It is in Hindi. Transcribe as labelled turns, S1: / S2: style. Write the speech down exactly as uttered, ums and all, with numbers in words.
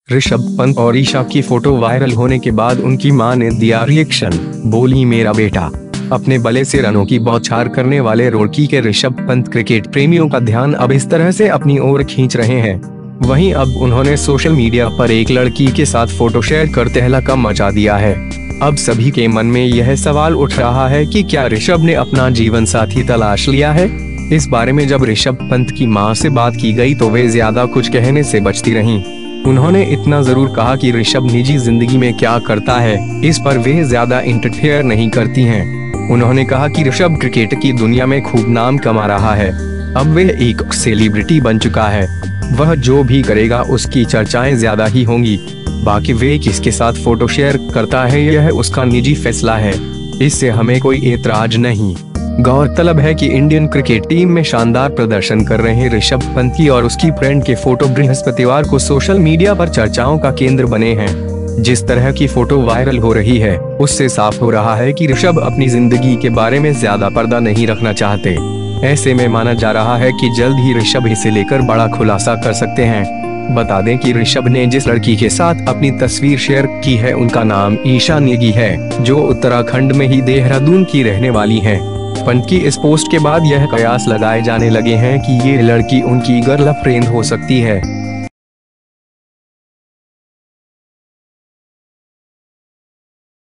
S1: ऋषभ पंत और ईशा की फोटो वायरल होने के बाद उनकी मां ने दिया रिएक्शन। बोली, मेरा बेटा। अपने बल्ले से रनों की बौछार करने वाले रुड़की के ऋषभ पंत क्रिकेट प्रेमियों का ध्यान अब इस तरह से अपनी ओर खींच रहे हैं। वहीं अब उन्होंने सोशल मीडिया पर एक लड़की के साथ फोटो शेयर कर तहलका मचा दिया है। अब सभी के मन में यह सवाल उठ रहा है कि क्या ऋषभ ने अपना जीवन साथी तलाश लिया है। इस बारे में जब ऋषभ पंत की मां से बात की गई तो वे ज्यादा कुछ कहने से बचती रहीं। उन्होंने इतना जरूर कहा कि ऋषभ निजी जिंदगी में क्या करता है, इस पर वे ज्यादा इंटरफेयर नहीं करती हैं। उन्होंने कहा कि ऋषभ क्रिकेट की दुनिया में खूब नाम कमा रहा है। अब वे एक सेलिब्रिटी बन चुका है। वह जो भी करेगा उसकी चर्चाएं ज्यादा ही होंगी। बाकी वे किसके साथ फोटो शेयर करता है यह उसका निजी फैसला है, इससे हमें कोई एतराज नहीं। गौरतलब है कि इंडियन क्रिकेट टीम में शानदार प्रदर्शन कर रहे ऋषभ पंत की और उसकी फ्रेंड के फोटो बृहस्पतिवार को सोशल मीडिया पर चर्चाओं का केंद्र बने हैं। जिस तरह की फोटो वायरल हो रही है उससे साफ हो रहा है कि ऋषभ अपनी जिंदगी के बारे में ज्यादा पर्दा नहीं रखना चाहते। ऐसे में माना जा रहा है कि जल्द ही ऋषभ इसे लेकर बड़ा खुलासा कर सकते हैं। बता दें कि ऋषभ ने जिस लड़की के साथ अपनी तस्वीर शेयर की है उनका नाम ईशा नेगी है, जो उत्तराखंड में ही देहरादून की रहने वाली है। पंत की इस पोस्ट के बाद यह कयास लगाए जाने लगे हैं कि ये लड़की उनकी गर्लफ्रेंड हो सकती है।